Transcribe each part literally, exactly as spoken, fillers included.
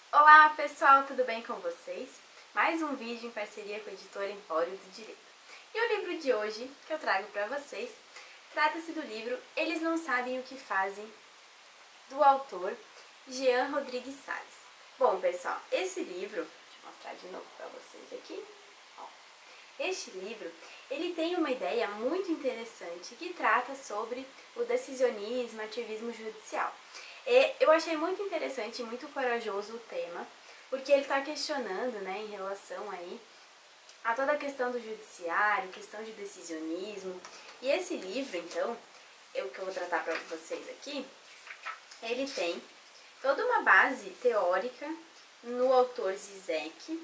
Olá pessoal, tudo bem com vocês? Mais um vídeo em parceria com a editora Empório do Direito. E o livro de hoje que eu trago para vocês trata-se do livro Eles Não Sabem o que Fazem, do autor Jean Rodrigues Salles. Bom pessoal, esse livro, deixa eu mostrar de novo para vocês aqui. Ó, este livro ele tem uma ideia muito interessante que trata sobre o decisionismo, ativismo judicial. Eu achei muito interessante e muito corajoso o tema, porque ele está questionando, né, em relação aí a toda a questão do judiciário, questão de decisionismo. E esse livro, então, é o que eu vou tratar para vocês aqui, ele tem toda uma base teórica no autor Zizek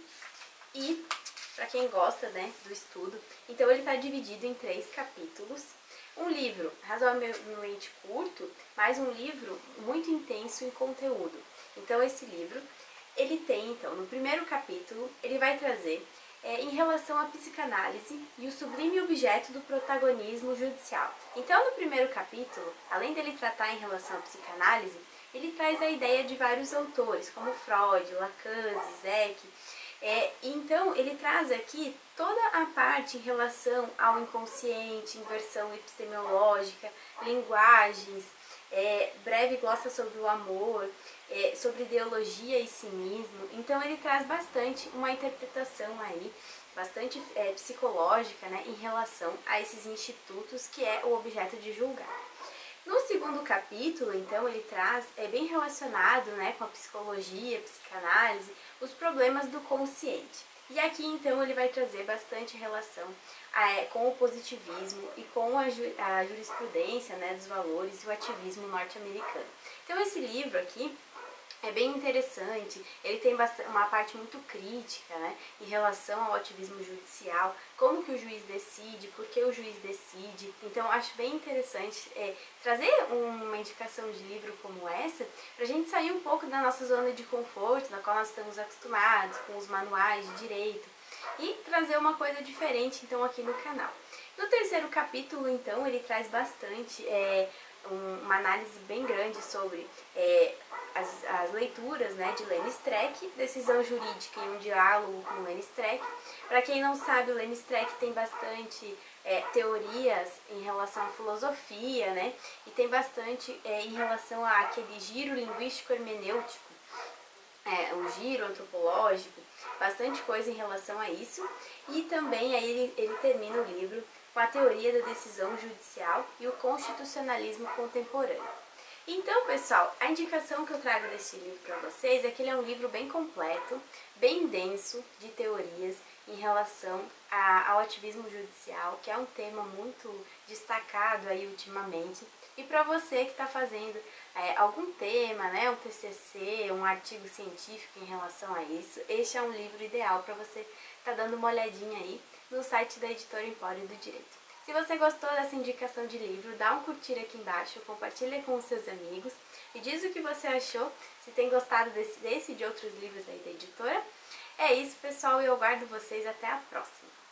e, para quem gosta, né, do estudo, então ele está dividido em três capítulos. Um livro razoavelmente curto, mas um livro muito intenso em conteúdo. Então esse livro, ele tem, então, no primeiro capítulo, ele vai trazer é, em relação à psicanálise e o sublime objeto do protagonismo judicial. Então no primeiro capítulo, além dele tratar em relação à psicanálise, ele traz a ideia de vários autores, como Freud, Lacan, Zizek. É, então, ele traz aqui toda a parte em relação ao inconsciente, inversão epistemológica, linguagens, é, breve glossa sobre o amor, é, sobre ideologia e cinismo. Então, ele traz bastante uma interpretação aí, bastante é, psicológica, né, em relação a esses institutos que é o objeto de julgar. No segundo capítulo, então, ele traz, é bem relacionado, né, com a psicologia, psicanálise, os problemas do consciente. E aqui, então, ele vai trazer bastante relação é, com o positivismo e com a, ju a jurisprudência, né, dos valores e o ativismo norte-americano. Então, esse livro aqui é bem interessante, ele tem uma parte muito crítica, né, em relação ao ativismo judicial, como que o juiz decide, por que o juiz decide. Então acho bem interessante é, trazer uma indicação de livro como essa, para a gente sair um pouco da nossa zona de conforto, na qual nós estamos acostumados, com os manuais de direito, e trazer uma coisa diferente então aqui no canal. No terceiro capítulo, então, ele traz bastante é, um, uma análise bem grande sobre é, as, as leituras, né, de Lenny Streck, decisão jurídica e um diálogo com Lenny Streck. Para quem não sabe, o Lenny Streck tem bastante é, teorias em relação à filosofia, né, e tem bastante é, em relação àquele giro linguístico hermenêutico, é, o giro antropológico, bastante coisa em relação a isso. E também aí ele, ele termina o livro com a teoria da decisão judicial e o constitucionalismo contemporâneo. Então, pessoal, a indicação que eu trago desse livro para vocês é que ele é um livro bem completo, bem denso de teorias em relação a, ao ativismo judicial, que é um tema muito destacado aí ultimamente. E para você que está fazendo é, algum tema, né, um T C C, um artigo científico em relação a isso, este é um livro ideal para você estar tá dando uma olhadinha aí no site da Editora Empório do Direito. Se você gostou dessa indicação de livro, dá um curtir aqui embaixo, compartilha com os seus amigos e diz o que você achou, se tem gostado desse, desse e de outros livros aí da editora. É isso, pessoal, e eu aguardo vocês até a próxima.